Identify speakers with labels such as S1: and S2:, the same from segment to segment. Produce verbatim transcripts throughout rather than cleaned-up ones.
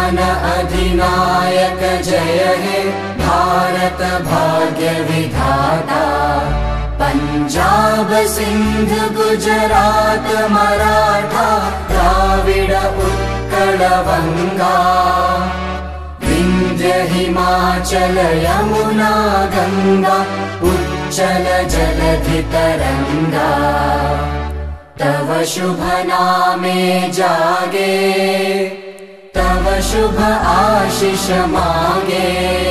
S1: जन अधिनायक जय हे भारत भाग्य विधाता। पंजाब सिंध गुजरात मराठा द्राविड उत्कल वंगा। विंध्य हिमाचल यमुना गंगा उच्चल जलधि तरंगा। तव शुभ नामे जागे तव शुभ आशीष मांगे।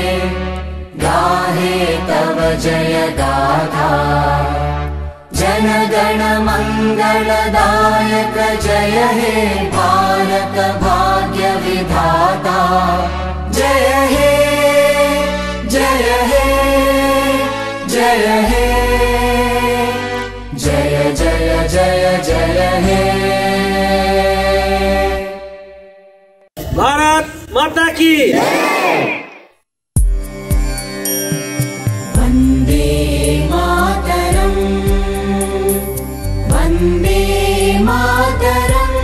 S1: गाहे तव जय गाथा जन गण मंगलदायक जय हे भारत भाग्य विधाता। जय हे जय हे जय हे जय जय जय जय हे।
S2: भारत माता की
S1: वंदे मातरम वंदे मातरम।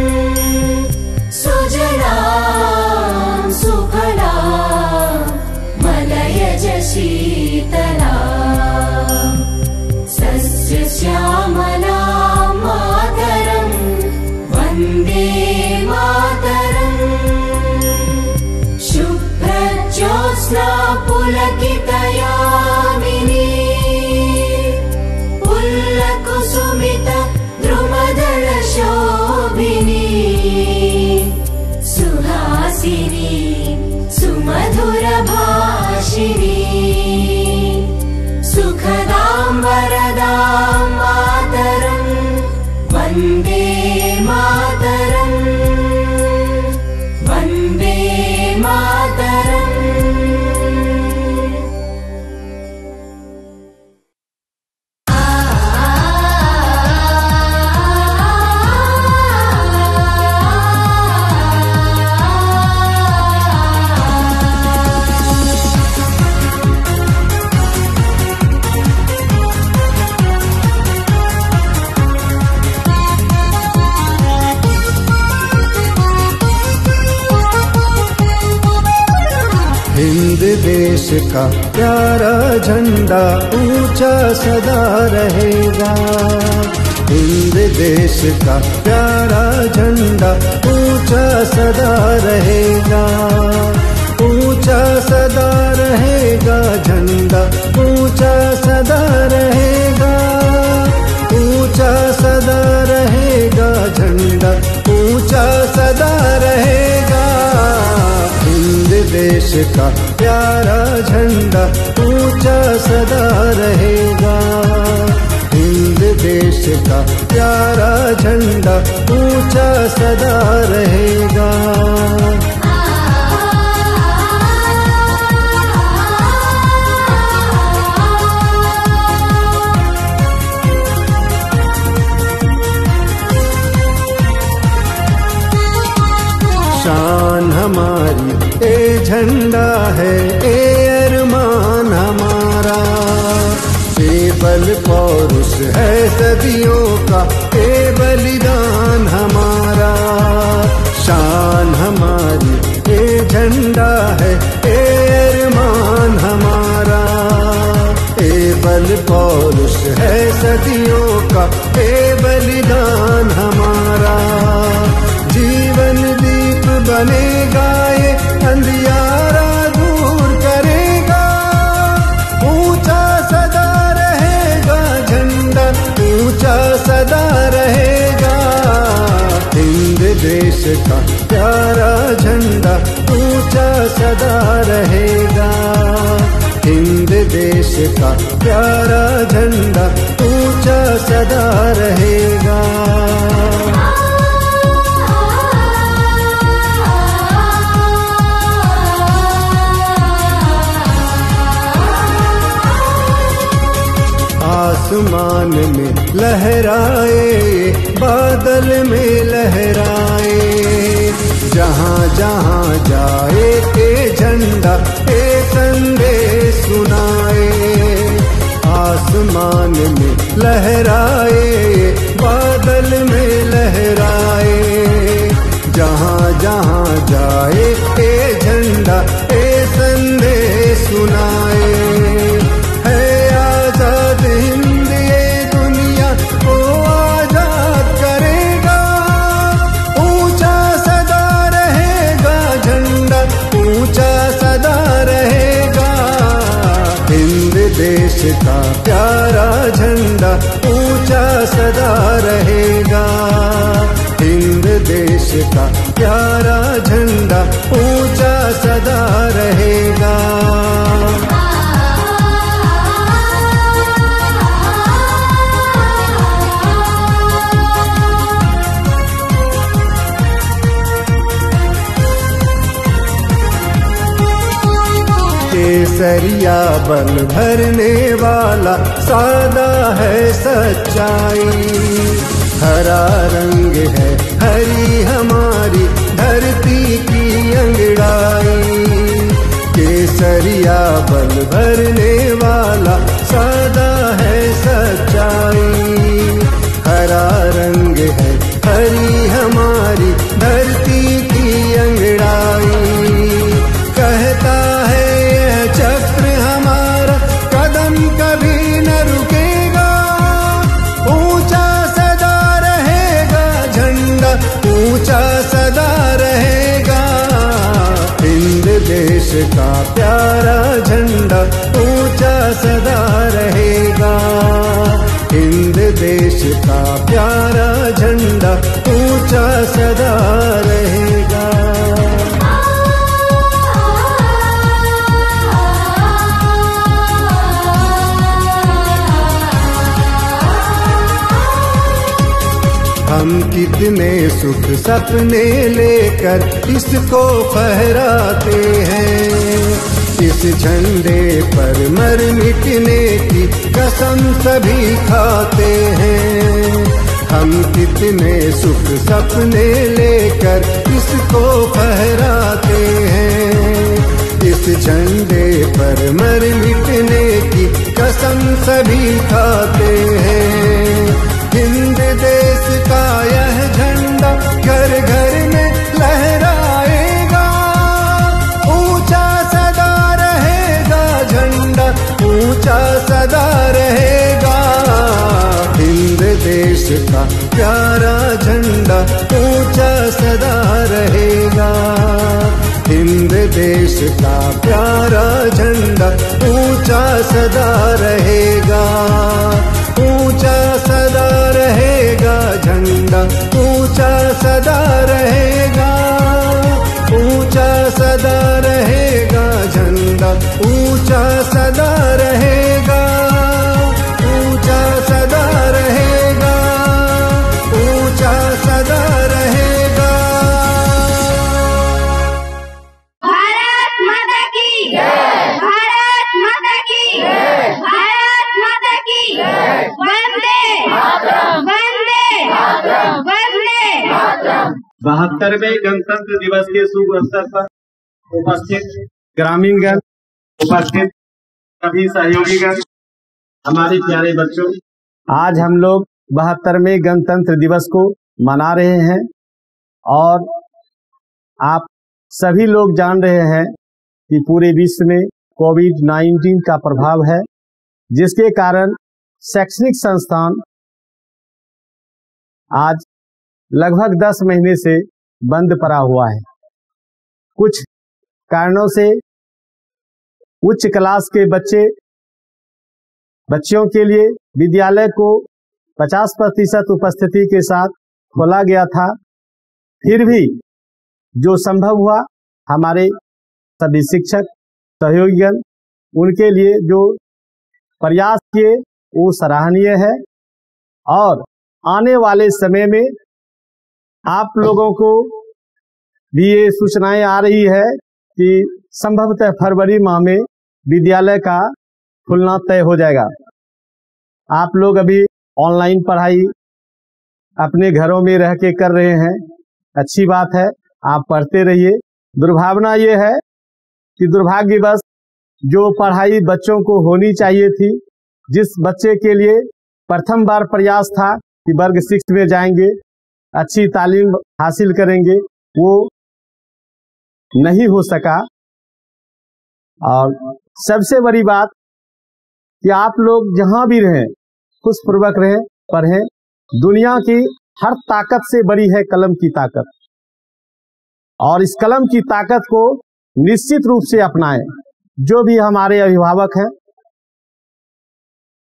S1: सुजलां सुफलां मलयज शीतलां। सस्य श्यामलां मातरं वंदे मातरम्। शुभ्रज्योत्स्ना पुलकितयामिनी पुल्लकुसुमित द्रुमदल शोभिनी। सुहासिनी सुमधुर भाषिणी सुखदां वरदां मातरं वंदे मातरम् वंदे मातरम्।
S3: हिंद देश का प्यारा झंडा ऊंचा सदा रहेगा। हिंद देश का प्यारा झंडा ऊंचा सदा रहेगा। ऊंचा सदा रहेगा झंडा ऊंचा सदा रहेगा। ऊंचा सदा रहेगा झंडा ऊंचा सदा रहेगा। हिंद देश का प्यारा झंडा ऊंचा सदा रहेगा। हिंद देश का प्यारा झंडा ऊंचा सदा रहेगा। शान हमारी ए झंडा है ए अरमान हमारा। ए बल पौरुष है सदियों का ए बलिदान हमारा। शान हमारी ए झंडा है ए अरमान हमारा। ए बल पौरुष है सदियों का ए बलिदान हमारा। जीवन दीप बनेगा ये अंधियारा दूर करेगा। ऊंचा सदा रहेगा झंडा ऊंचा सदा रहेगा। हिंद देश का प्यारा झंडा ऊंचा सदा रहेगा। हिंद देश का प्यारा झंडा ऊंचा सदा रहेगा। आसमान में लहराए बादल में लहराए। जहाँ जहाँ जाए ए झंडा ए संदेश सुनाए। आसमान में लहराए बादल में लहराए। जहाँ जहाँ जाए देश का प्यारा झंडा ऊंचा सदा रहेगा। हिंद देश का प्यारा झंडा ऊंचा सदा रहेगा। केसरिया बल भरने वाला सादा है सच्चाई। हरा रंग है हरी हमारी धरती की अंगड़ाई। केसरिया बल भरने वाला सादा है सच्चाई। हरा रंग है हरी हमारी धरती की अंगड़ाई। कहता है यह चक्र हमारा कदम कभी न रुकेगा। ऊंचा सदा रहेगा झंडा ऊंचा सदा रहेगा। हिंद देश का प्यारा झंडा ऊंचा सदा रहेगा। हिंद देश का प्यारा झंडा ऊंचा सदा रहेगा। हम कितने सुख सपने लेकर इसको फहराते हैं। इस झंडे पर मर मिटने की कसम सभी खाते हैं। हम कितने सुख सपने लेकर इसको फहराते हैं। इस झंडे पर मर मिटने की कसम सभी खाते हैं। हिंद देश का यह झंडा घर घर में लहराएगा। ऊंचा सदा रहेगा झंडा ऊंचा सदा रहेगा। हिंद देश का प्यारा झंडा ऊंचा सदा रहेगा। हिंद देश का प्यारा झंडा ऊंचा सदा रहेगा। ऊंचा सदा रहेगा झंडा ऊंचा सदा रहेगा। ऊंचा सदा रहेगा झंडा ऊंचा सदा रहेगा। ऊंचा सदा रहेगा ऊंचा सदा रहेगा।
S1: भारत माता की जय। भारत माता की जय। भारत माता की जय। वंदे मातरम। वंदे मातरम। वंदे मातरम।
S2: बहत्तरवें गणतंत्र दिवस के शुभ अवसर पर उपस्थित ग्रामीणगण, उपस्थित सभी सहयोगीगण, हमारे प्यारे बच्चों, आज हम लोग बहत्तरवें गणतंत्र दिवस को मना रहे हैं। और आप सभी लोग जान रहे हैं कि पूरे विश्व में कोविड नाइन्टीन का प्रभाव है, जिसके कारण शैक्षणिक संस्थान आज लगभग दस महीने से बंद पड़ा हुआ है। कुछ कारणों से उच्च क्लास के बच्चे बच्चों के लिए विद्यालय को पचास प्रतिशत उपस्थिति के साथ खोला गया था। फिर भी जो संभव हुआ, हमारे सभी शिक्षक सहयोगीगण उनके लिए जो प्रयास किए वो सराहनीय है। और आने वाले समय में आप लोगों को भी ये सूचनाएं आ रही है कि संभवतः फरवरी माह में विद्यालय का खुलना तय हो जाएगा। आप लोग अभी ऑनलाइन पढ़ाई अपने घरों में रह के कर रहे हैं, अच्छी बात है, आप पढ़ते रहिए। दुर्भावना ये है कि दुर्भाग्यवश जो पढ़ाई बच्चों को होनी चाहिए थी, जिस बच्चे के लिए प्रथम बार प्रयास था कि वर्ग सिक्स में जाएंगे, अच्छी तालीम हासिल करेंगे, वो नहीं हो सका। और सबसे बड़ी बात कि आप लोग जहां भी रहें खुशपूर्वक रहें, पढ़ें। दुनिया की हर ताकत से बड़ी है कलम की ताकत, और इस कलम की ताकत को निश्चित रूप से अपनाएं। जो भी हमारे अभिभावक हैं,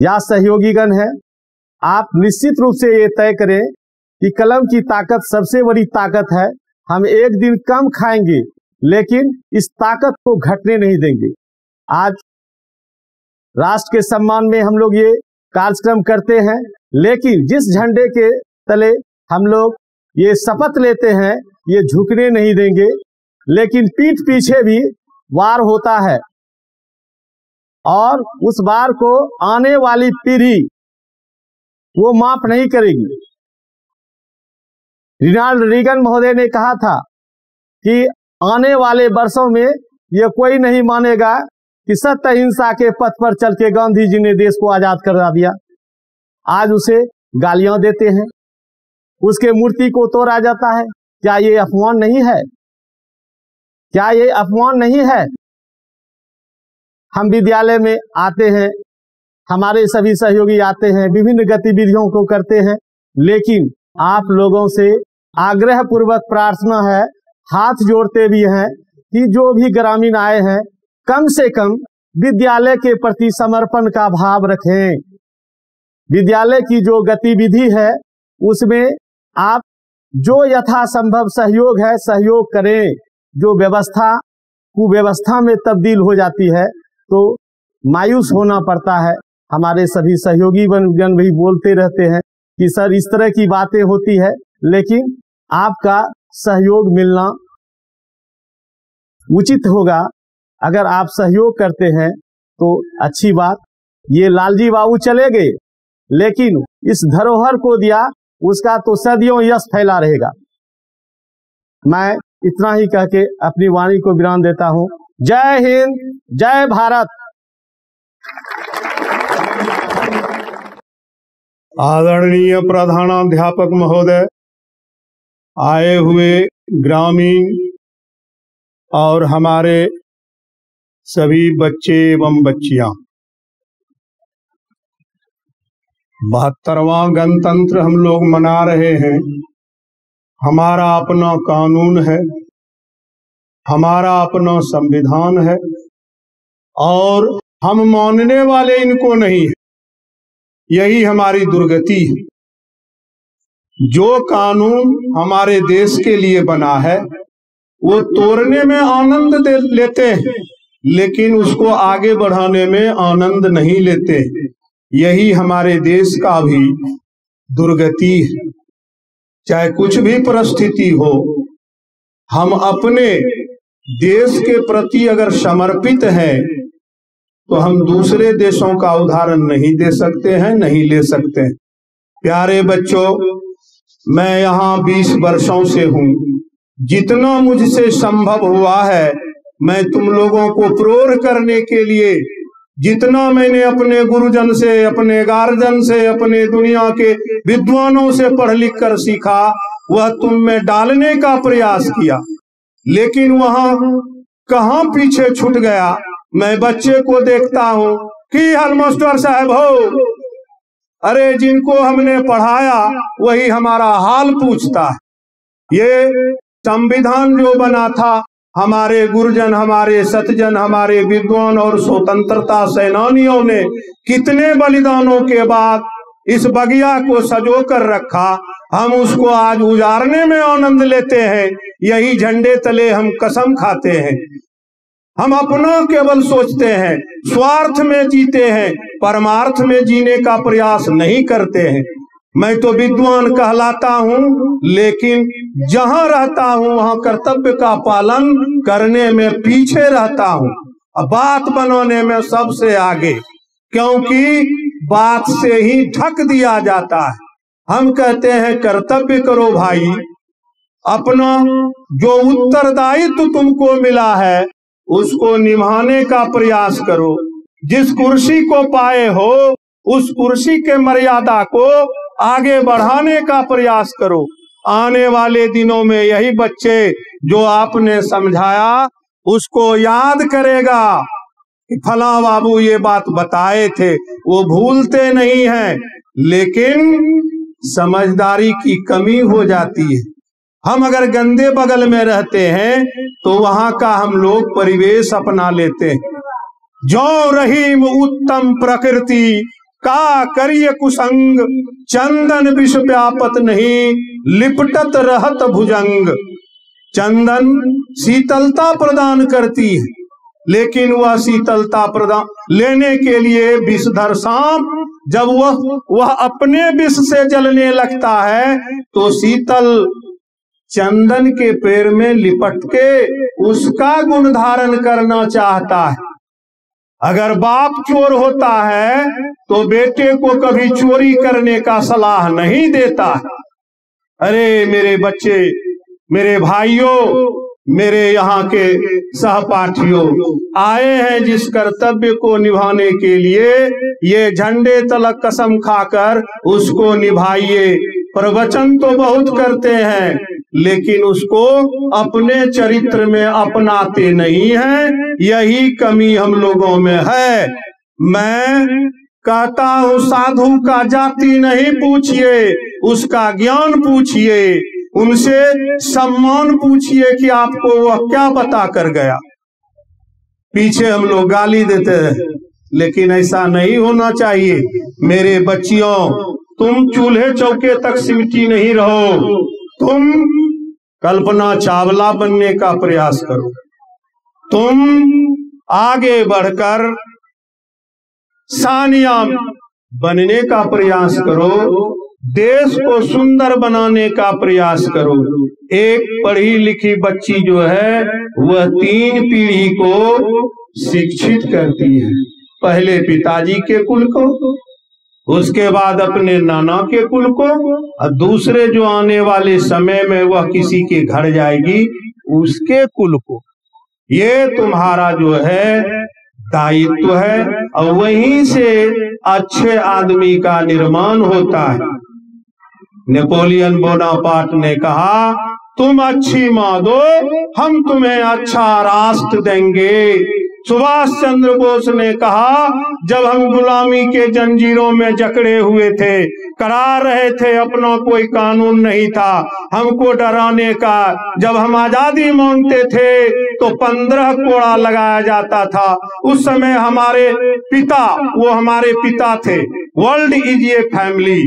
S2: या सहयोगीगण हैं, आप निश्चित रूप से ये तय करें कि कलम की ताकत सबसे बड़ी ताकत है। हम एक दिन कम खाएंगे लेकिन इस ताकत को घटने नहीं देंगे। आज राष्ट्र के सम्मान में हम लोग ये कार्यक्रम करते हैं, लेकिन जिस झंडे के तले हम लोग ये शपथ लेते हैं ये झुकने नहीं देंगे। लेकिन पीठ पीछे भी वार होता है और उस वार को आने वाली पीढ़ी वो माफ नहीं करेगी। रोनाल्ड रीगन महोदय ने कहा था कि आने वाले वर्षों में ये कोई नहीं मानेगा कि सत्य अहिंसा के पथ पर चल के गांधी जी ने देश को आजाद करा दिया। आज उसे गालियां देते हैं, उसके मूर्ति को तोड़ा जाता है। क्या ये अपमान नहीं है? क्या ये अपमान नहीं है? हम विद्यालय में आते हैं, हमारे सभी सहयोगी आते हैं, विभिन्न गतिविधियों को करते हैं, लेकिन आप लोगों से आग्रह पूर्वक प्रार्थना है, हाथ जोड़ते भी हैं कि जो भी ग्रामीण आए हैं कम से कम विद्यालय के प्रति समर्पण का भाव रखें। विद्यालय की जो गतिविधि है उसमें आप जो यथासंभव सहयोग है सहयोग करें। जो व्यवस्था कुव्यवस्था में तब्दील हो जाती है तो मायूस होना पड़ता है। हमारे सभी सहयोगी गण भी बोलते रहते हैं कि सर इस तरह की बातें होती है, लेकिन आपका सहयोग मिलना उचित होगा। अगर आप सहयोग करते हैं तो अच्छी बात। ये लालजी बाबू चले गए, लेकिन इस धरोहर को दिया उसका तो सदियों यश फैला रहेगा। मैं इतना ही कह के अपनी वाणी को विराम देता हूं। जय हिंद, जय भारत।
S4: आदरणीय प्रधानाध्यापक महोदय, आए हुए ग्रामीण और हमारे सभी बच्चे एवं बच्चियां, बहत्तरवां गणतंत्र हम लोग मना रहे हैं। हमारा अपना कानून है, हमारा अपना संविधान है और हम मानने वाले इनको नहीं है। यही हमारी दुर्गति है। जो कानून हमारे देश के लिए बना है वो तोड़ने में आनंद दे लेते हैं, लेकिन उसको आगे बढ़ाने में आनंद नहीं लेते। यही हमारे देश का भी दुर्गति है। चाहे कुछ भी परिस्थिति हो, हम अपने देश के प्रति अगर समर्पित हैं तो हम दूसरे देशों का उदाहरण नहीं दे सकते हैं, नहीं ले सकते हैं। प्यारे बच्चों, मैं यहाँ बीस वर्षों से हूँ। जितना मुझसे संभव हुआ है मैं तुम लोगों को प्रेर करने के लिए, जितना मैंने अपने गुरुजन से, अपने गार्जियन से, अपने दुनिया के विद्वानों से पढ़ लिख कर सीखा, वह तुम में डालने का प्रयास किया, लेकिन वहां कहाँ पीछे छूट गया। मैं बच्चे को देखता हूँ कि हर मास्टर साहब हो, अरे जिनको हमने पढ़ाया वही हमारा हाल पूछता है। ये संविधान जो बना था, हमारे गुरुजन, हमारे सतजन, हमारे विद्वान और स्वतंत्रता सेनानियों ने कितने बलिदानों के बाद इस बगिया को सजो कर रखा। हम उसको आज उजाड़ने में आनंद लेते हैं। यही झंडे तले हम कसम खाते हैं। हम अपना केवल सोचते हैं, स्वार्थ में जीते हैं, परमार्थ में जीने का प्रयास नहीं करते हैं। मैं तो विद्वान कहलाता हूँ, लेकिन जहाँ रहता हूँ वहाँ कर्तव्य का पालन करने में पीछे रहता हूँ, बात बनाने में सबसे आगे, क्योंकि बात से ही ठक दिया जाता है। हम कहते हैं कर्तव्य करो भाई, अपना जो उत्तरदायित्व तुमको मिला है उसको निभाने का प्रयास करो। जिस कुर्सी को पाए हो उस कुर्सी के मर्यादा को आगे बढ़ाने का प्रयास करो। आने वाले दिनों में यही बच्चे जो आपने समझाया उसको याद करेगा कि फला बाबू ये बात बताए थे, वो भूलते नहीं हैं, लेकिन समझदारी की कमी हो जाती है। हम अगर गंदे बगल में रहते हैं तो वहां का हम लोग परिवेश अपना लेते हैं। जो रहीम उत्तम प्रकृति का करिय कुसंग, चंदन विष व्यापत नहीं, लिपटत रहत भुजंग। चंदन शीतलता प्रदान करती है, लेकिन वह शीतलता प्रदान लेने के लिए विषधर सांप जब वह वह अपने विष से जलने लगता है तो शीतल चंदन के पैर में लिपट के उसका गुण धारण करना चाहता है। अगर बाप चोर होता है तो बेटे को कभी चोरी करने का सलाह नहीं देता है। अरे मेरे बच्चे, मेरे भाइयों, मेरे यहाँ के सहपाठियों, आए हैं जिस कर्तव्य को निभाने के लिए, ये झंडे तलक कसम खाकर उसको निभाइए। प्रवचन तो बहुत करते हैं, लेकिन उसको अपने चरित्र में अपनाते नहीं हैं। यही कमी हम लोगों में है। मैं कहता हूँ साधु का जाति नहीं पूछिए, उसका ज्ञान पूछिए, उनसे सम्मान पूछिए कि आपको वह क्या बता कर गया। पीछे हम लोग गाली देते हैं, लेकिन ऐसा नहीं होना चाहिए। मेरे बच्चियों, तुम चूल्हे चौके तक सिमटी नहीं रहो, तुम कल्पना चावला बनने का प्रयास करो। तुम आगे बढ़कर सानिया बनने का प्रयास करो, देश को सुंदर बनाने का प्रयास करो। एक पढ़ी लिखी बच्ची जो है वह तीन पीढ़ी को शिक्षित करती है। पहले पिताजी के कुल को, उसके बाद अपने नाना के कुल को, और दूसरे जो आने वाले समय में वह किसी के घर जाएगी उसके कुल को। ये तुम्हारा जो है दायित्व है, और वहीं से अच्छे आदमी का निर्माण होता है। नेपोलियन बोनापार्ट ने कहा, तुम अच्छी माँ दो, हम तुम्हें अच्छा राष्ट्र देंगे। सुभाष चंद्र बोस ने कहा, जब हम गुलामी के जंजीरों में जकड़े हुए थे, करा रहे थे, अपना कोई कानून नहीं था हमको डराने का, जब हम आजादी मांगते थे तो पंद्रह कोड़ा लगाया जाता था। उस समय हमारे पिता, वो हमारे पिता थे। वर्ल्ड इज ए फैमिली,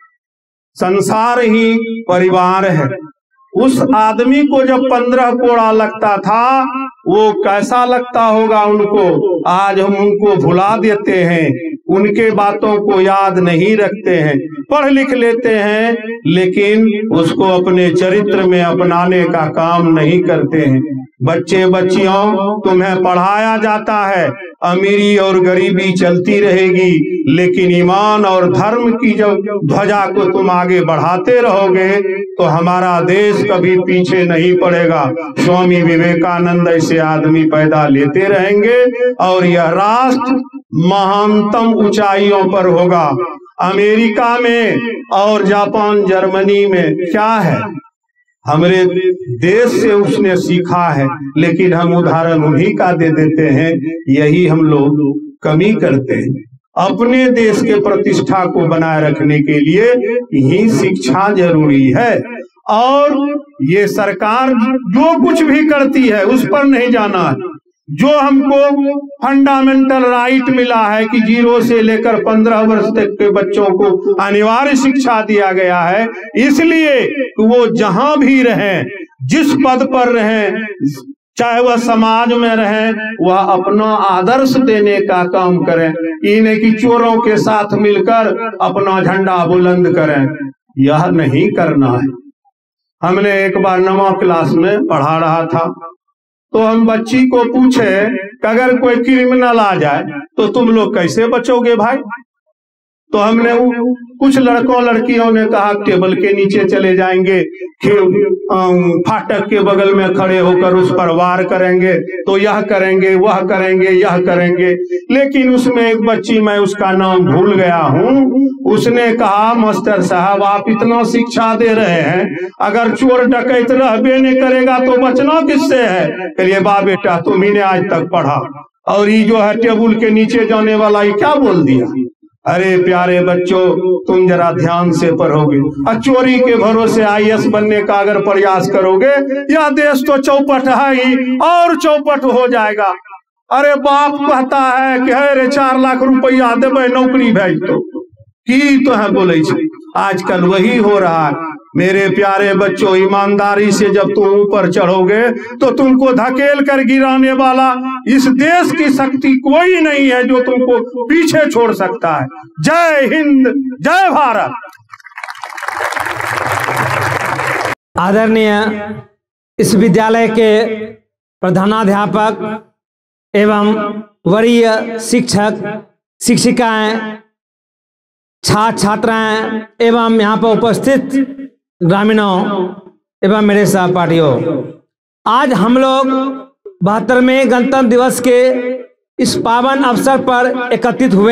S4: संसार ही परिवार है। उस आदमी को जब पंद्रह कोड़ा लगता था, वो कैसा लगता होगा उनको। आज हम उनको भुला देते हैं, उनके बातों को याद नहीं रखते हैं, पढ़ लिख लेते हैं, लेकिन उसको अपने चरित्र में अपनाने का काम नहीं करते हैं। बच्चे बच्चियों, तुम्हें पढ़ाया जाता है, अमीरी और गरीबी चलती रहेगी, लेकिन ईमान और धर्म की जब ध्वजा को तुम आगे बढ़ाते रहोगे तो हमारा देश कभी पीछे नहीं पड़ेगा। स्वामी विवेकानंद ऐसे आदमी पैदा लेते रहेंगे और यह राष्ट्र महानतम ऊंचाइयों पर होगा। अमेरिका में और जापान, जर्मनी में क्या है, हमारे देश से उसने सीखा है, लेकिन हम उदाहरण उन्हीं का दे देते हैं। यही हम लोग कमी करते हैं। अपने देश के प्रतिष्ठा को बनाए रखने के लिए ही शिक्षा जरूरी है। और ये सरकार जो कुछ भी करती है उस पर नहीं जाना है। जो हमको फंडामेंटल राइट मिला है कि जीरो से लेकर पंद्रह वर्ष तक के बच्चों को अनिवार्य शिक्षा दिया गया है, इसलिए वो जहां भी रहें, जिस पद पर रहें, चाहे वह समाज में रहें, वह अपना आदर्श देने का काम करें। ये नहीं कि चोरों के साथ मिलकर अपना झंडा बुलंद करें, यह नहीं करना है। हमने एक बार नवा क्लास में पढ़ा रहा था, तो हम बच्ची को पूछे कि अगर कोई क्रिमिनल आ जाए तो तुम लोग कैसे बचोगे भाई। तो हमने कुछ लड़कों लड़कियों ने कहा टेबल के नीचे चले जाएंगे, फाटक के बगल में खड़े होकर उस पर वार करेंगे, तो यह करेंगे, वह करेंगे, यह करेंगे। लेकिन उसमें एक बच्ची, मैं उसका नाम भूल गया हूँ, उसने कहा मास्टर साहब आप इतना शिक्षा दे रहे हैं, अगर चोर डकैत रहबे नहीं करेगा तो बचना किससे है। कहिए बा बेटा तुम्ही ने आज तक पढ़ा, और ये जो है टेबल के नीचे जाने वाला ये क्या बोल दिया। अरे प्यारे बच्चों, तुम जरा ध्यान से पढ़ोगे और चोरी के भरोसे आई ए एस बनने का अगर प्रयास करोगे, यह देश तो चौपट है ही और चौपट हो जाएगा। अरे बाप कहता है कि अरे चार लाख रुपया देवे नौकरी भेज दो की तो है बोले छे। आजकल वही हो रहा है। मेरे प्यारे बच्चों, ईमानदारी से जब तुम ऊपर चढ़ोगे तो तुमको धकेल कर गिराने वाला इस देश की शक्ति कोई नहीं है जो तुमको पीछे छोड़ सकता है। जय हिंद, जय भारत।
S5: आदरणीय इस विद्यालय के प्रधानाध्यापक एवं वरीय शिक्षक, शिक्षिकाएं, छात्र छात्राएं एवं यहाँ पर उपस्थित ग्रामीणों एवं मेरे सहपाठियों, आज हम लोग बहत्तरवें गणतंत्र दिवस के इस पावन अवसर पर एकत्रित हुए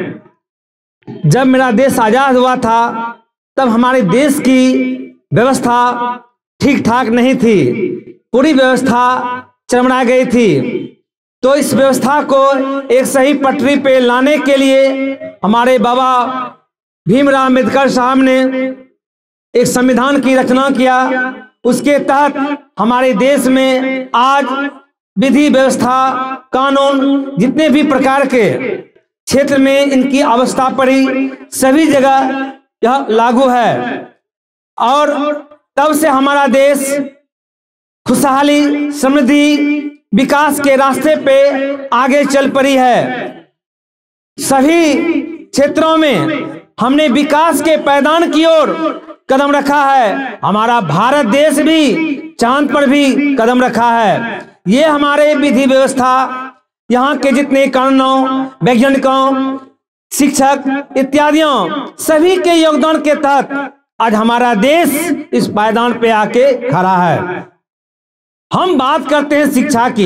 S5: हैं। जब मेरा देश आजाद हुआ था तब हमारे देश की व्यवस्था ठीक ठाक नहीं थी, पूरी व्यवस्था चरमरा गई थी। तो इस व्यवस्था को एक सही पटरी पे लाने के लिए हमारे बाबा भीमराव अम्बेडकर साहब ने एक संविधान की रचना किया। उसके तहत हमारे देश में आज विधि व्यवस्था, कानून, जितने भी प्रकार के क्षेत्र में इनकी अवस्था पड़ी, सभी जगह यह लागू है। और तब से हमारा देश खुशहाली, समृद्धि, विकास के रास्ते पे आगे चल पड़ी है। सभी क्षेत्रों में हमने विकास के पैदान की ओर कदम रखा है। हमारा भारत देश भी चांद पर भी कदम रखा है। ये हमारे विधि व्यवस्था, यहाँ के जितने कानूनों, वैज्ञानिकों, शिक्षक इत्यादियों सभी के योगदान के तहत आज हमारा देश इस पायदान पे आके खड़ा है। हम बात करते हैं शिक्षा की।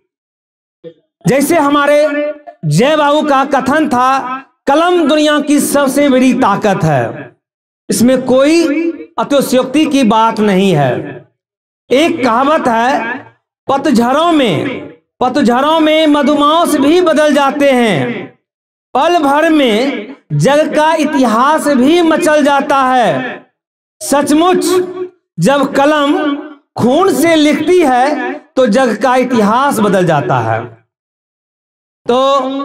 S5: जैसे हमारे जय बाबू का कथन था, कलम दुनिया की सबसे बड़ी ताकत है। इसमें कोई अतिशयोक्ति की बात नहीं है। एक कहावत है, पतझड़ों में पतझड़ों में मधुमास भी बदल जाते हैं, पल भर में जग का इतिहास भी मचल जाता है। सचमुच जब कलम खून से लिखती है तो जग का इतिहास बदल जाता है। तो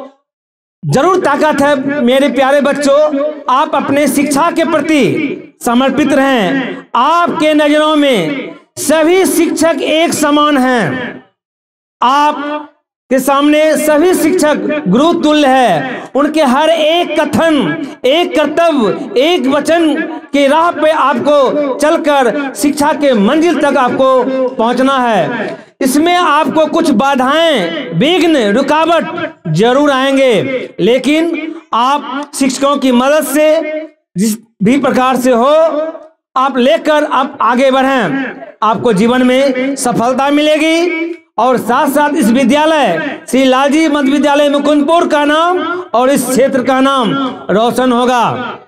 S5: जरूर ताकत है मेरे प्यारे बच्चों, आप अपने शिक्षा के प्रति समर्पित रहें। आपके नजरों में सभी शिक्षक एक समान हैं। आप के सामने सभी शिक्षक गुरु तुल्य है। उनके हर एक कथन, एक कर्तव्य, एक वचन के राह पे आपको चलकर शिक्षा के मंजिल तक आपको पहुंचना है। इसमें आपको कुछ बाधाएं, विघ्न, रुकावट जरूर आएंगे, लेकिन आप शिक्षकों की मदद से जिस भी प्रकार से हो आप लेकर आप आगे बढ़ें। आपको जीवन में सफलता मिलेगी और साथ साथ इस विद्यालय श्री लालजी मध्य विद्यालय मुकुंदपुर का नाम और इस क्षेत्र का नाम रोशन होगा।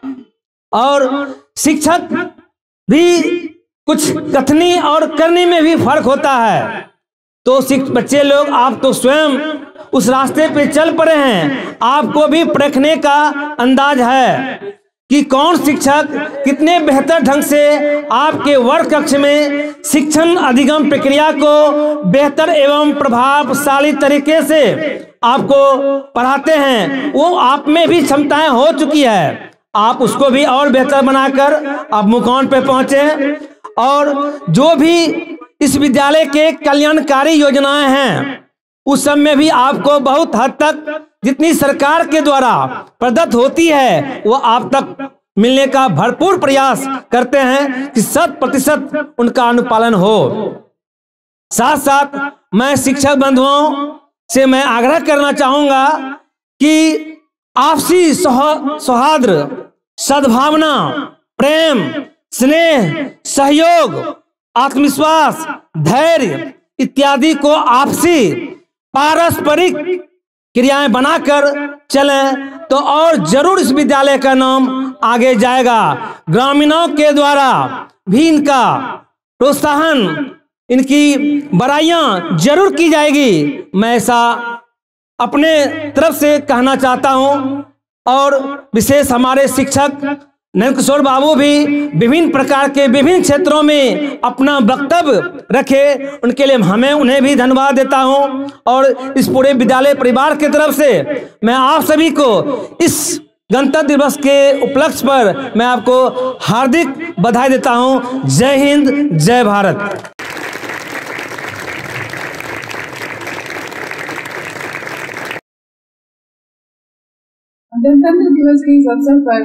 S5: और शिक्षक भी कुछ कथनी और करने में भी फर्क होता है। तो बच्चे लोग, आप तो स्वयं उस रास्ते पे चल पड़े हैं। आपको भी परखने का अंदाज है कि कौन शिक्षक कितने बेहतर ढंग से आपके वर्ग कक्ष में शिक्षण अधिगम प्रक्रिया को बेहतर एवं प्रभावशाली तरीके से आपको पढ़ाते हैं। वो आप में भी क्षमताएं हो चुकी है, आप उसको भी और बेहतर बनाकर आप मुकाम पे पहुंचे। और जो भी इस विद्यालय के कल्याणकारी योजनाएं हैं उस सब में भी आपको बहुत हद तक जितनी सरकार के द्वारा प्रदत्त होती है वो आप तक मिलने का भरपूर प्रयास करते हैं कि शत प्रतिशत उनका अनुपालन हो। साथ साथ मैं शिक्षक बंधुओं से मैं आग्रह करना चाहूंगा कि आपसी सौहार्द, सद्भावना, प्रेम, स्नेह, सहयोग, आत्मविश्वास, धैर्य इत्यादि को आपसी पारस्परिक क्रियाएं बनाकर चलें तो और जरूर इस विद्यालय का नाम आगे जाएगा। ग्रामीणों के द्वारा भी इनका प्रोत्साहन, इनकी बड़ाइयां जरूर की जाएगी। मैं ऐसा अपने तरफ से कहना चाहता हूं। और विशेष हमारे शिक्षक नंदकिशोर बाबू भी विभिन्न प्रकार के विभिन्न क्षेत्रों में अपना वक्तव्य रखे, उनके लिए हमें उन्हें भी धन्यवाद देता हूं। और इस पूरे विद्यालय परिवार की तरफ से मैं आप सभी को इस गणतंत्र दिवस के उपलक्ष्य पर मैं आपको हार्दिक बधाई देता हूं। जय हिंद, जय भारत।
S6: गणतंत्र दिवस के इस अवसर पर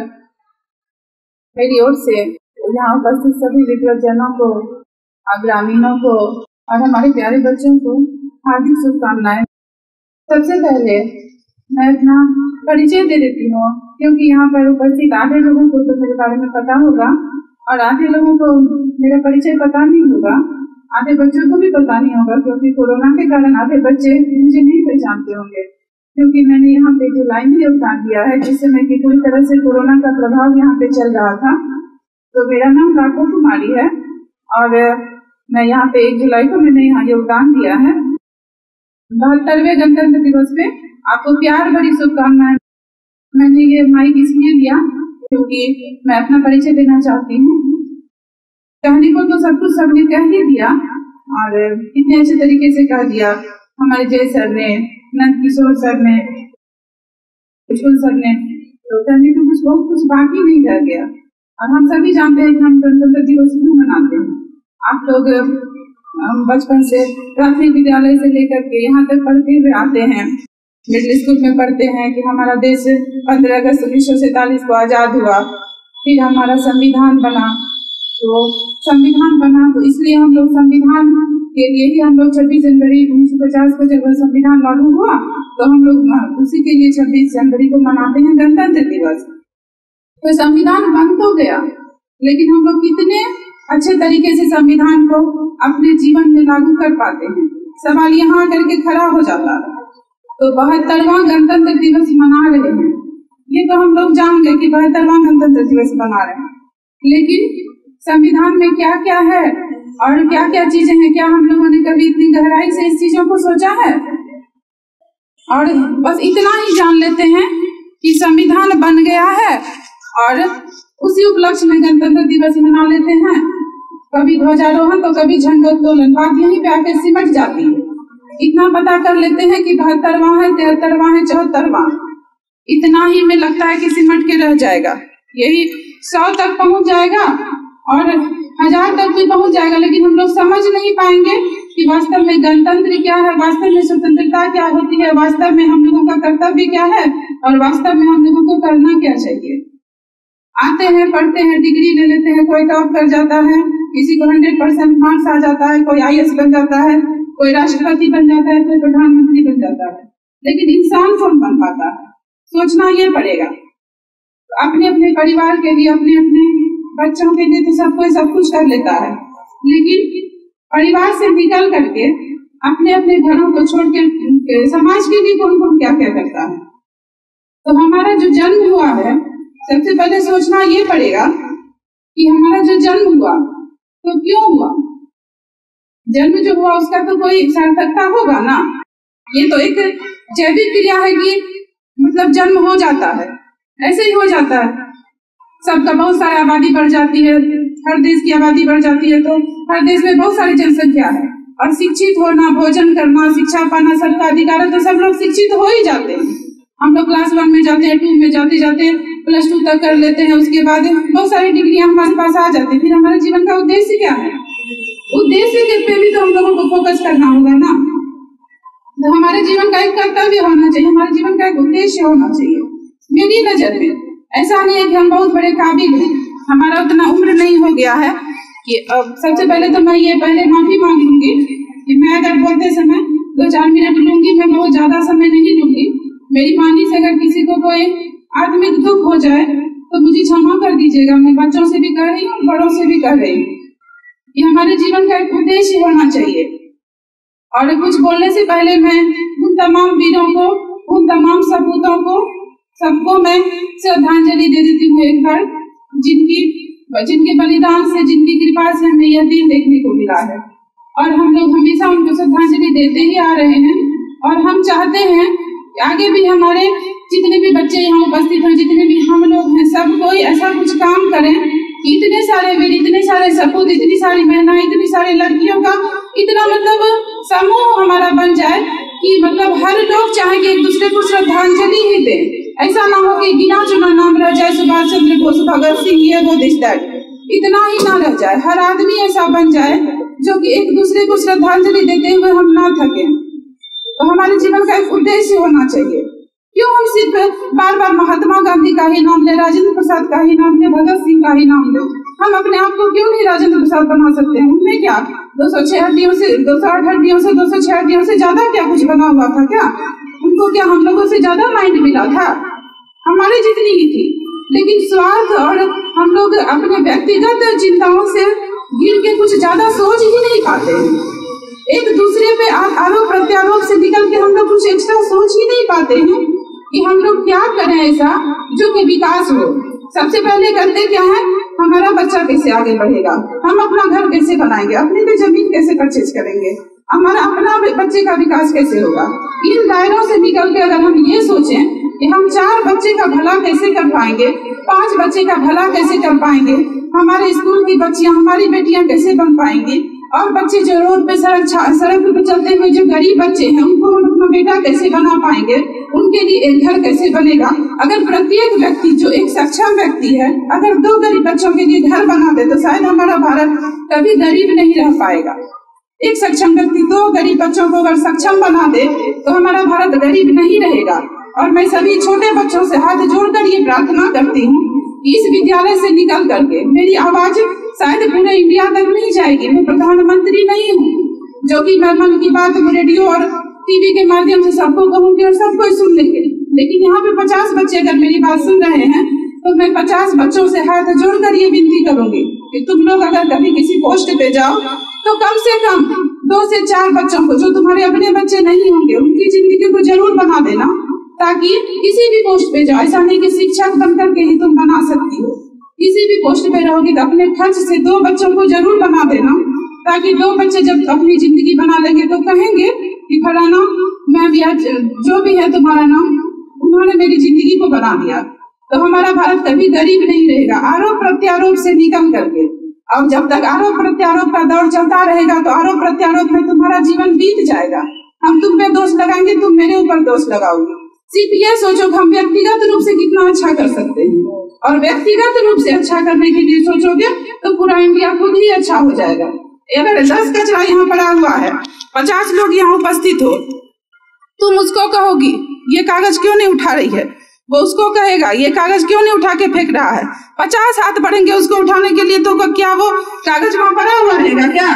S6: मेरी ओर से यहाँ उपस्थित सभी विद्वज्जनों को, ग्रामीणों को और हमारे प्यारे बच्चों को हार्दिक शुभकामनाएं। सबसे पहले मैं अपना परिचय दे देती हूँ, क्योंकि यहाँ पर उपस्थित आधे लोगों को तो मेरे बारे में पता होगा और आधे लोगों को मेरा परिचय पता नहीं होगा, आधे बच्चों को भी पता नहीं होगा, क्योंकि कोरोना के कारण आधे बच्चे मुझे नहीं पहचानते होंगे, क्योंकि मैंने यहाँ पे जुलाई में योगदान दिया है जिस समय की पूरी तरह से कोरोना का प्रभाव यहाँ पे चल रहा था। तो मेरा नाम राघव कुमारी है और मैं यहाँ पे एक जुलाई को मैंने यहाँ योगदान दिया है। बहत्तरवें गणतंत्र दिवस पे आपको प्यार भरी शुभकामनाएं। मैंने ये माइक इसलिए लिया क्योंकि मैं अपना परिचय देना चाहती हूँ। कहने को तो सब कुछ सबने कह ही दिया और इतने अच्छे तरीके से कह दिया हमारे जय सर ने, नंदकिशोर सर ने, विशुल सर ने, तो कहने को कुछ बहुत कुछ बाकी नहीं रह गया। और हम सभी जानते हैं कि हम गणतंत्र दिवस क्यों मनाते हैं। आप लोग बचपन से प्राथमिक विद्यालय से लेकर के यहाँ तक पढ़ते हुए आते हैं, मिडिल स्कूल में पढ़ते हैं कि हमारा देश पंद्रह अगस्त उन्नीस सौ सैतालीस को आजाद हुआ, फिर हमारा संविधान बना। तो संविधान बना तो इसलिए हम लोग संविधान के लिए ही हम लोग छब्बीस जनवरी उन्नीस सौ पचास को जब संविधान लागू हुआ तो हम लोग उसी के लिए छब्बीस जनवरी को मनाते हैं गणतंत्र दिवस। तो संविधान बन तो गया, लेकिन हम लोग कितने अच्छे तरीके से संविधान को अपने जीवन में लागू कर पाते हैं, सवाल यहाँ आकर के खड़ा हो जाता है। तो बहत्तरवां गणतंत्र दिवस मना रहे हैं, ये तो हम लोग जान गए कि बहत्तरवां गणतंत्र दिवस मना रहे हैं, लेकिन संविधान में क्या क्या है और क्या क्या चीजें हैं, क्या हम लोगों ने कभी इतनी गहराई से इस चीजों को सोचा है? और बस इतना ही जान लेते हैं कि संविधान बन गया है और उसी उपलक्ष्य में गणतंत्र दिवस मना लेते हैं। कभी ध्वजारोहण तो कभी झंडोत्तोलन, बात यहीं पे आके सिमट जाती है। इतना पता कर लेते हैं कि बहत्तरवां है, तिहत्तरवां है, चौहत्तरवां, इतना ही में लगता है कि सिमट के रह जाएगा, यही सौ तक पहुंच जाएगा और हजार तक भी पहुंच जाएगा, लेकिन हम लोग समझ नहीं पाएंगे कि वास्तव में गणतंत्र क्या है, वास्तव में स्वतंत्रता क्या होती है, वास्तव में हम लोगों का कर्तव्य क्या है और वास्तव में हम लोगों को करना क्या चाहिए। आते हैं, पढ़ते हैं, डिग्री ले लेते हैं, कोई टॉप कर जाता है, किसी को हंड्रेड परसेंट मार्क्स आ जाता है, कोई आई ए एस बन जाता है, कोई राष्ट्रपति बन जाता है, कोई प्रधानमंत्री बन जाता है, लेकिन इंसान कौन बन पाता है? सोचना ये पड़ेगा। अपने अपने परिवार के लिए, अपने अपने बच्चों के लिए तो सब कोई सब कुछ कर लेता है, लेकिन परिवार से निकल करके अपने अपने घरों को छोड़ के समाज के लिए कौन कौन क्या क्या करता है। तो हमारा जो जन्म हुआ है, सबसे पहले सोचना ये पड़ेगा कि हमारा जो जन्म हुआ तो क्यों हुआ। जन्म जो हुआ उसका तो कोई सार्थकता होगा ना। ये तो एक जैविक क्रिया है कि मतलब जन्म हो जाता है, ऐसे ही हो जाता है। सबका बहुत सारी आबादी बढ़ जाती है, हर देश की आबादी बढ़ जाती है, तो हर देश में बहुत सारी जनसंख्या है और शिक्षित होना, भोजन करना, शिक्षा पाना सबका अधिकार है, तो सब लोग शिक्षित हो ही जाते हैं। हम लोग क्लास वन में जाते हैं, टू में जाते जाते प्लस टू तक कर लेते हैं, उसके बाद बहुत सारी डिग्रियां हमारे पास आ जाती है। फिर हमारे जीवन का उद्देश्य क्या है? उद्देश्य के पे भी तो हम लोगों को फोकस करना होगा ना। तो हमारे जीवन का एक कर्तव्य होना चाहिए, हमारे जीवन का एक उद्देश्य होना चाहिए। मेरी नजर में ऐसा नहीं है कि हम बहुत बड़े काबिल हैं, हमारा उतना उम्र नहीं हो गया है कि अब सबसे पहले तो मैं ये पहले माफी मांग लूंगी कि मैं अगर बोलते समय दो चार मिनट लूंगी, मैं बहुत ज्यादा समय नहीं लूंगी। मेरी वाणी से अगर किसी को कोई आत्मिक दुख हो जाए तो मुझे क्षमा कर दीजिएगा। मैं बच्चों से भी कह रही हूँ, बड़ों से भी कह रही हूँ। ये हमारे जीवन का एक उद्देश्य होना चाहिए। और कुछ बोलने से पहले मैं उन तमाम वीरों को, उन तमाम सपूतों को, सबको मैं श्रद्धांजलि दे देती हूँ एक बार, जिनकी जिनके बलिदान से, जिनकी कृपा से हमें यह दिन देखने को मिला है। और हम लोग हमेशा उनको श्रद्धांजलि देते ही आ रहे हैं और हम चाहते हैं कि आगे भी हमारे जितने भी बच्चे यहाँ उपस्थित हैं, जितने भी हम लोग हैं, सब कोई ऐसा कुछ काम सारे वीर, इतने सारे सपूत, इतनी सारी बहना, इतनी सारी लड़कियों का इतना मतलब समूह हमारा बन जाए कि मतलब हर लोग चाहे कि एक दूसरे को श्रद्धांजलि ही दे। ऐसा ना हो कि गिना चुना नाम रह जाए, सुभाष चंद्र बोस, भगत सिंह, ये वो दिस दैट, इतना ही ना रह जाए। हर आदमी ऐसा बन जाए जो कि एक दूसरे को श्रद्धांजलि देते हुए हम ना थके। तो हमारे जीवन का एक उद्देश्य होना चाहिए। क्यों हम सिर्फ बार बार महात्मा गांधी का ही नाम ले, राजेंद्र प्रसाद का ही नाम ले, भगत सिंह का ही नाम ले? हम अपने आप को क्यों नहीं राजेंद्र प्रसाद बना सकते हैं? उनमें क्या दो सौ छह हड्डियों से, दो सौ आठ हड्डियों से, दो सौ छह हड्डियों से ज्यादा क्या कुछ बना हुआ था क्या? उनको क्या हम लोगों से ज्यादा माइंड मिला था? हमारे जितनी ही थी। लेकिन स्वार्थ और हम लोग अपने व्यक्तिगत चिंताओं से गिर के कुछ ज्यादा सोच ही नहीं पाते हैं। एक दूसरे पे आरोप प्रत्यारोप से निकल के हम लोग कुछ एक्स्ट्रा सोच ही नहीं पाते हैं कि हम लोग क्या करें ऐसा जो कि विकास हो। सबसे पहले करते क्या है, हमारा बच्चा कैसे आगे बढ़ेगा, हम अपना घर कैसे बनाएंगे, अपने लिए जमीन कैसे परचेज करेंगे, हमारा अपना बच्चे का विकास कैसे होगा। इन दायरों से निकल के अगर हम ये सोचें कि हम चार बच्चे का भला कैसे कर पाएंगे, पांच बच्चे का भला कैसे कर पाएंगे, हमारे स्कूल की बच्चियां, हमारी बेटियां कैसे बन पाएंगी, और बच्चे जो रोड पे सड़क सड़क पे चलते हुए जो गरीब बच्चे हैं उनको हम अपना बेटा कैसे बना पाएंगे, उनके लिए एक घर कैसे बनेगा। अगर प्रत्येक व्यक्ति जो एक सक्षम व्यक्ति है अगर दो गरीब बच्चों के लिए घर बना दे तो शायद हमारा भारत कभी गरीब नहीं रह पाएगा। एक सक्षम व्यक्ति दो गरीब बच्चों को अगर सक्षम बना दे तो हमारा भारत गरीब नहीं रहेगा। और मैं सभी छोटे बच्चों से हाथ जोड़कर ये प्रार्थना करती हूँ कि इस विद्यालय से निकल करके मेरी आवाज शायद पूरे इंडिया तक नहीं जाएगी। मैं प्रधानमंत्री नहीं हूँ जो कि मैं मन की बात रेडियो और टीवी के माध्यम से सबको कहूंगी और सबको सुन लेंगे, लेकिन यहाँ पे पचास बच्चे अगर मेरी बात सुन रहे हैं तो मैं पचास बच्चों से हाथ जोड़कर ये विनती करूंगी कि तुम लोग अगर कभी किसी पोस्ट पे जाओ तो कम से कम दो से चार बच्चों को, जो तुम्हारे अपने बच्चे नहीं होंगे, उनकी जिंदगी को जरूर बना देना, ताकि किसी भी पोस्ट पे जाओ, ऐसा नहीं कि शिक्षक बनकर के ही तुम बना सकती हो, किसी भी पोस्ट पे रहोगी तो अपने खर्च से दो बच्चों को जरूर बना देना, ताकि दो बच्चे जब अपनी जिंदगी बना लेंगे तो कहेंगे कि फलाना मैं भी आज जो भी है तुम्हारा नाम, उन्होंने मेरी जिंदगी को बना दिया। तो हमारा भारत कभी गरीब नहीं रहेगा। आरोप प्रत्यारोप से निकल करके, और जब तक आरोप प्रत्यारोप का दौर चलता रहेगा तो आरोप प्रत्यारोप में तुम्हारा जीवन बीत जाएगा। हम तुम पे दोष लगाएंगे, तुम मेरे ऊपर दोष लगाओगे। सिर्फ ये सोचो कि हम व्यक्तिगत रूप से कितना अच्छा कर सकते हैं, और व्यक्तिगत रूप से अच्छा करने के लिए सोचोगे तो पूरा इंडिया खुद ही अच्छा हो जाएगा। अगर दस कचरा यहाँ पड़ा हुआ है, पचास लोग यहाँ उपस्थित हो, तुम उसको कहोगी ये कागज क्यों नहीं उठा रही है, वो उसको कहेगा ये कागज क्यों नहीं उठा के फेंक रहा है, पचास हाथ बढ़ेंगे उसको उठाने के लिए, तो क्या वो कागज वहाँ पड़ा हुआ रहेगा क्या?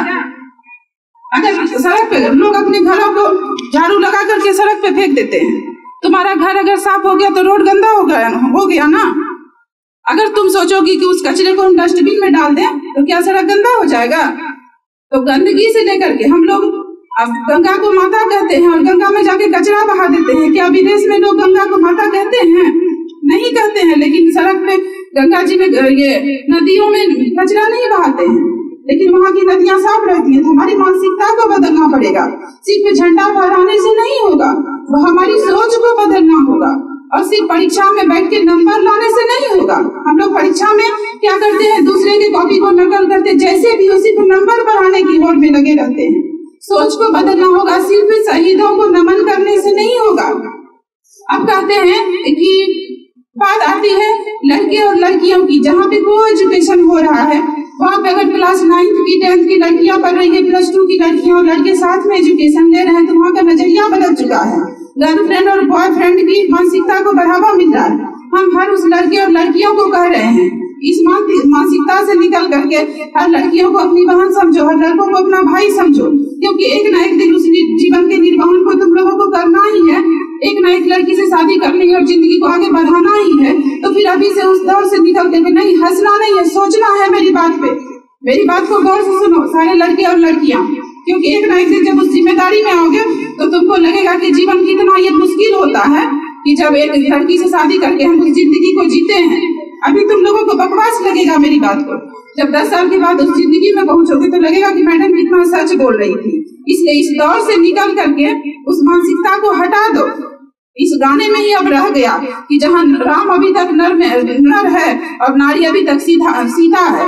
S6: अगर सड़क पे लोग अपने घरों को झाड़ू लगा करके सड़क पे फेंक देते हैं, तुम्हारा घर अगर साफ हो गया तो रोड गंदा हो गया हो गया ना। अगर तुम सोचोगी कि उस कचरे को हम डस्टबिन में डाल दें तो क्या सड़क गंदा हो जाएगा? तो गंदगी से लेकर के हम लोग अब गंगा को माता कहते हैं और गंगा में जाके कचरा बहा देते हैं। क्या विदेश में लोग गंगा को माता कहते हैं? नहीं कहते हैं। लेकिन सड़क पे गंगा जी में ये नदियों में कचरा नहीं बहाते हैं, लेकिन वहाँ की नदियाँ साफ रहती हैं। तो हमारी मानसिकता को बदलना पड़ेगा। सिर्फ झंडा फहराने से नहीं होगा, वो हमारी सोच को बदलना होगा। और सिर्फ परीक्षा में बैठ के नंबर लाने से नहीं होगा। हम लोग परीक्षा में क्या करते हैं, दूसरे के कॉपी को नकल करते, जैसे भी उसी को नंबर बढ़ाने की होड़ में लगे रहते हैं। सोच को बदलना होगा, सिर्फ शहीदों को नमन करने से नहीं होगा। अब कहते हैं कि बात आती है लड़के और लड़कियों की, जहाँ पे को एजुकेशन हो रहा है वहाँ पे अगर क्लास नाइन्थ की टेंथ की लड़कियां पढ़ रही है, प्लस टू की लड़कियां और लड़के साथ में एजुकेशन ले रहे हैं, तो वहाँ का नजरिया बदल चुका है। गर्लफ्रेंड और बॉयफ्रेंड की मानसिकता को बढ़ावा मिल रहा है। हम हर उस लड़के और लड़कियों को कह रहे हैं इस मानसिकता से निकल करके हर लड़कियों को अपनी बहन समझो, हर लड़कों को अपना भाई समझो, क्योंकि एक ना एक दिन उस जीवन के निर्वहन को तुम लोगों को करना ही है। एक ना एक लड़की से शादी करनी है और जिंदगी को आगे बढ़ाना ही है। तो फिर अभी से उस दौर से निकल करके नहीं हंसना नहीं है, सोचना है। मेरी बात पे मेरी बात को गौर से सुनो सारे लड़के और लड़कियां, क्योंकि एक ना एक दिन जब उस जिम्मेदारी में आओगे तो तुमको लगेगा कि जीवन कितना ये मुश्किल होता है कि जब एक लड़की से शादी करके हम उस जिंदगी को जीते हैं। अभी तुम लोगों को बकवास लगेगा मेरी बात को, जब दस साल के बाद उस जिंदगी में पहुंचोगे तो लगेगा कि मैडम कितना सच बोल रही थी। इसलिए इस दौर से निकल करके उस मानसिकता को हटा दो। इस गाने में ही अब रह गया कि जहाँ राम अभी तक नर में नर है और नारी अभी तक सीधा सीता है।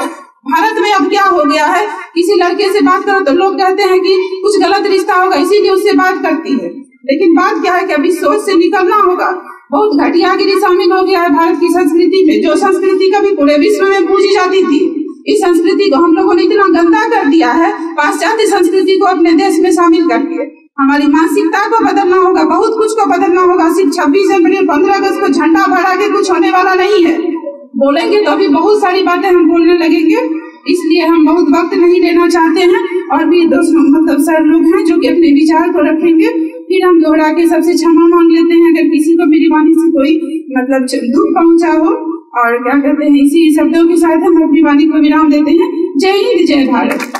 S6: भारत में अब क्या हो गया है, किसी लड़के से बात करो तो लोग कहते हैं कि कुछ गलत रिश्ता होगा इसीलिए उससे बात करती है। लेकिन बात क्या है कि अभी सोच से निकलना होगा। बहुत घटियागिरी शामिल हो गया है भारत की संस्कृति में, जो संस्कृति कभी पूरे विश्व में पूजी जाती थी। इस संस्कृति को हम लोगों ने इतना गंदा कर दिया है, पाश्चात्य संस्कृति को अपने देश में शामिल करके। हमारी मानसिकता को बदलना होगा, बहुत कुछ को बदलना होगा। सिर्फ छब्बीस जनवरी और पंद्रह अगस्त को झंडा फहरा के कुछ होने वाला नहीं है। बोलेंगे तो अभी बहुत सारी बातें हम बोलने लगेंगे, इसलिए हम बहुत वक्त नहीं लेना चाहते हैं। और भी दोस्तों मतलब सर लोग हैं जो कि अपने विचार को रखेंगे, फिर हम दोहरा के सबसे क्षमा मांग लेते हैं अगर किसी को मेरी वाणी से कोई मतलब दुख पहुंचा हो। और क्या कहते हैं, इसी शब्दों के साथ हम अपनी वाणी को विराम देते हैं। जय हिंद, जय भारत।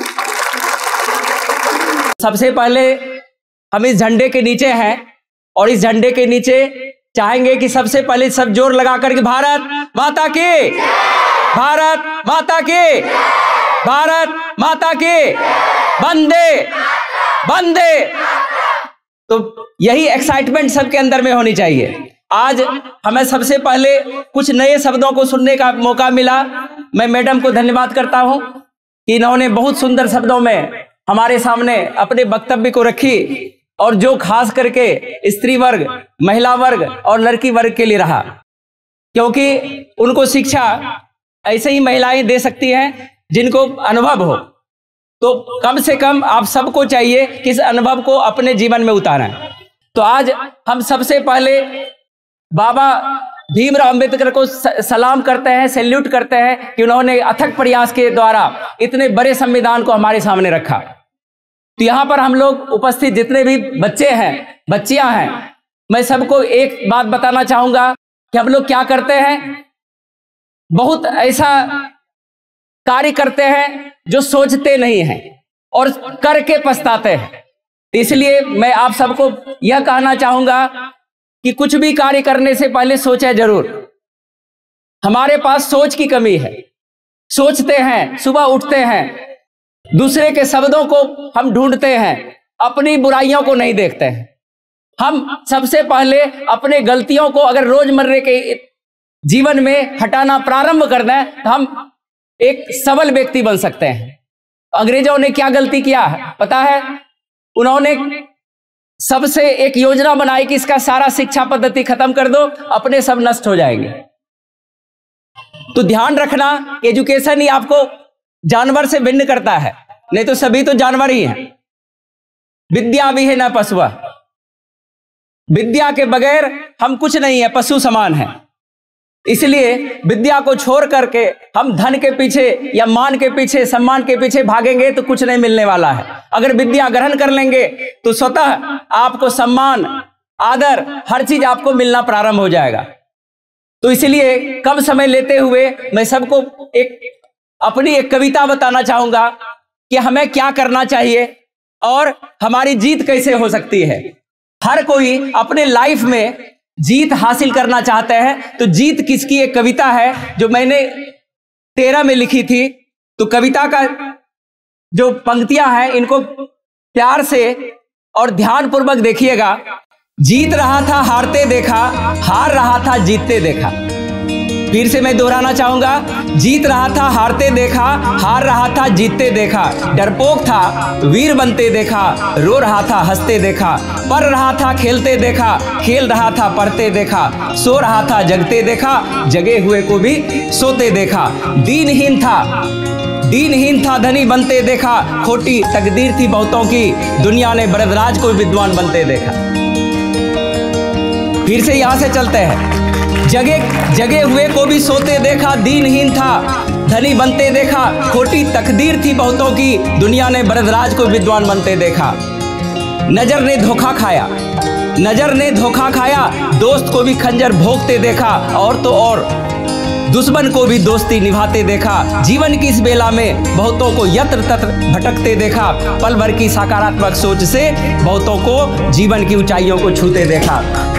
S7: सबसे पहले हम इस झंडे के नीचे हैं और इस झंडे के नीचे चाहेंगे कि सबसे पहले सब जोर लगा करके भारत माता की, भारत माता की, भारत माता की, वंदे वंदे। तो यही एक्साइटमेंट सबके अंदर में होनी चाहिए। आज हमें सबसे पहले कुछ नए शब्दों को सुनने का मौका मिला। मैं मैडम को धन्यवाद करता हूं कि इन्होंने बहुत सुंदर शब्दों में हमारे सामने अपने वक्तव्य को रखी और जो खास करके स्त्री वर्ग, महिला वर्ग और लड़की वर्ग के लिए रहा, क्योंकि उनको शिक्षा ऐसे ही महिलाएं दे सकती हैं जिनको अनुभव हो। तो कम से कम आप सबको चाहिए कि इस अनुभव को अपने जीवन में उतारें। तो आज हम सबसे पहले बाबा भीमराव अंबेडकर को सलाम करते हैं, सैल्यूट करते हैं कि उन्होंने अथक प्रयास के द्वारा इतने बड़े संविधान को हमारे सामने रखा। तो यहाँ पर हम लोग उपस्थित जितने भी बच्चे हैं, बच्चियां हैं, मैं सबको एक बात बताना चाहूंगा कि हम लोग क्या करते हैं, बहुत ऐसा कार्य करते हैं जो सोचते नहीं हैं और करके पछताते हैं। इसलिए मैं आप सबको यह कहना चाहूंगा कि कुछ भी कार्य करने से पहले सोचें जरूर। हमारे पास सोच की कमी है। सोचते हैं, सुबह उठते हैं, दूसरे के शब्दों को हम ढूंढते हैं, अपनी बुराइयों को नहीं देखते हैं। हम सबसे पहले अपने गलतियों को अगर रोजमर्रे के जीवन में हटाना प्रारंभ कर दें तो हम एक सबल व्यक्ति बन सकते हैं। अंग्रेजों ने क्या गलती किया है पता है? उन्होंने सबसे एक योजना बनाई कि इसका सारा शिक्षा पद्धति खत्म कर दो, अपने सब नष्ट हो जाएंगे। तो ध्यान रखना, एजुकेशन ही आपको जानवर से भिन्न करता है, नहीं तो सभी तो जानवर ही हैं। विद्या भी है ना पशुआ, विद्या के बगैर हम कुछ नहीं है, पशु समान है। इसलिए विद्या को छोड़ करके हम धन के पीछे या मान के पीछे, सम्मान के पीछे भागेंगे तो कुछ नहीं मिलने वाला है। अगर विद्या ग्रहण कर लेंगे तो स्वतः आपको सम्मान, आदर, हर चीज आपको मिलना प्रारंभ हो जाएगा। तो इसलिए कम समय लेते हुए मैं सबको एक अपनी एक कविता बताना चाहूंगा कि हमें क्या करना चाहिए और हमारी जीत कैसे हो सकती है। हर कोई अपने लाइफ में जीत हासिल करना चाहते हैं। तो जीत किसकी एक कविता है जो मैंने तेरह में लिखी थी। तो कविता का जो पंक्तियां हैं इनको प्यार से और ध्यान पूर्वक देखिएगा। जीत रहा था हारते देखा, हार रहा था जीतते देखा। फिर से मैं दोहराना चाहूंगा, जीत रहा था हारते देखा, हार रहा था जीतते देखा। डरपोक था वीर बनते देखा, रो रहा था हंसते देखा। पढ़ रहा था खेलते देखा, खेल रहा था पढ़ते देखा। सो रहा था जगते देखा, जगे हुए को भी सोते देखा। दीनहीन था दीनहीन था धनी बनते देखा, खोटी तकदीर थी बहुतों की, दुनिया ने बरदराज को विद्वान बनते देखा। फिर से यहां से चलते हैं। जगे जगे हुए को भी सोते देखा, दीनहीन था धनी बनते देखा, खोटी तकदीर थी बहुतों की, दुनिया ने बरदराज को विद्वान बनते देखा। नजर ने धोखा खाया नजर ने धोखा खाया, दोस्त को भी खंजर भोंकते देखा, और तो और दुश्मन को भी दोस्ती निभाते देखा। जीवन की इस बेला में बहुतों को यत्र तत्र भटकते देखा, पल भर की सकारात्मक सोच से बहुतों को जीवन की ऊंचाइयों को छूते देखा।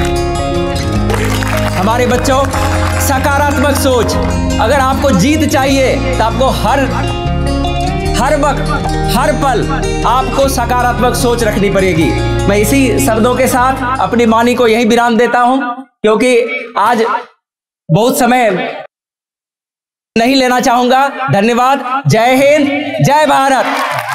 S7: हमारे बच्चों, सकारात्मक सोच, अगर आपको जीत चाहिए तो आपको हर हर वक्त हर पल आपको सकारात्मक सोच रखनी पड़ेगी। मैं इसी शब्दों के साथ अपनी वाणी को यही विराम देता हूं, क्योंकि आज बहुत समय नहीं लेना चाहूंगा। धन्यवाद। जय हिंद, जय भारत।